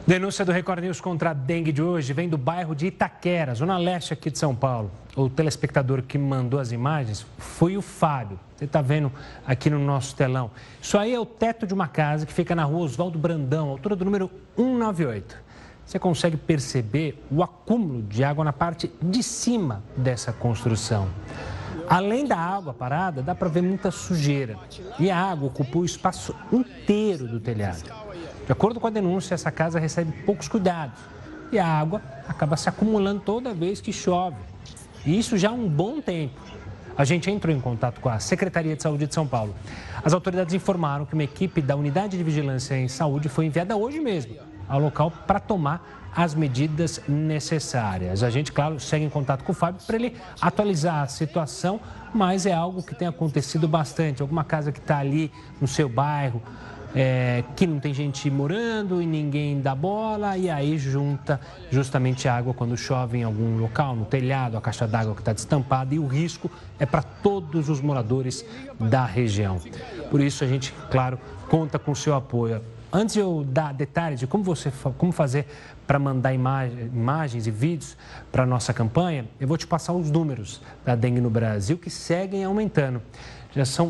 Denúncia do Record News contra a dengue de hoje vem do bairro de Itaquera, zona leste aqui de São Paulo. O telespectador que mandou as imagens foi o Fábio. Você está vendo aqui no nosso telão. Isso aí é o teto de uma casa que fica na rua Oswaldo Brandão, altura do número 198. Você consegue perceber o acúmulo de água na parte de cima dessa construção. Além da água parada, dá para ver muita sujeira. E a água ocupou o espaço inteiro do telhado. De acordo com a denúncia, essa casa recebe poucos cuidados e a água acaba se acumulando toda vez que chove. E isso já há um bom tempo. A gente entrou em contato com a Secretaria de Saúde de São Paulo. As autoridades informaram que uma equipe da Unidade de Vigilância em Saúde foi enviada hoje mesmo ao local para tomar as medidas necessárias. A gente, claro, segue em contato com o Fábio para ele atualizar a situação, mas é algo que tem acontecido bastante. Alguma casa que está ali no seu bairro, que não tem gente morando e ninguém dá bola, e aí junta justamente água quando chove em algum local, no telhado, a caixa d'água que está destampada, e o risco é para todos os moradores da região. Por isso a gente, claro, conta com o seu apoio. Antes de eu dar detalhes de como fazer para mandar imagens e vídeos para a nossa campanha, eu vou te passar os números da dengue no Brasil que seguem aumentando. Já são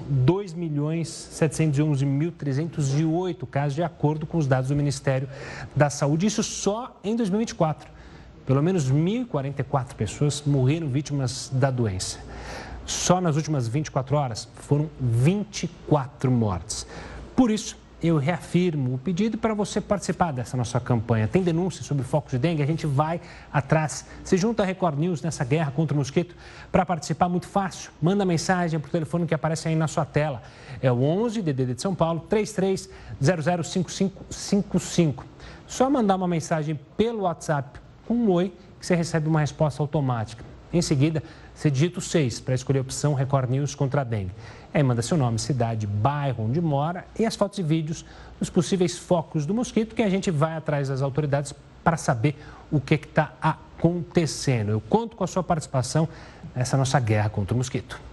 2.711.308 casos, de acordo com os dados do Ministério da Saúde. Isso só em 2024. Pelo menos 1.044 pessoas morreram vítimas da doença. Só nas últimas 24 horas foram 24 mortes. Por isso, eu reafirmo o pedido para você participar dessa nossa campanha. Tem denúncias sobre focos de dengue, a gente vai atrás. Se junta a Record News nessa guerra contra o mosquito. Para participar, muito fácil. Manda mensagem para o telefone que aparece aí na sua tela. É o 11 DDD de São Paulo, 33005555. Só mandar uma mensagem pelo WhatsApp com um oi que você recebe uma resposta automática. Em seguida, você digita o 6 para escolher a opção Record News contra a dengue. Aí manda seu nome, cidade, bairro onde mora e as fotos e vídeos dos possíveis focos do mosquito, que a gente vai atrás das autoridades para saber o que está acontecendo. Eu conto com a sua participação nessa nossa guerra contra o mosquito.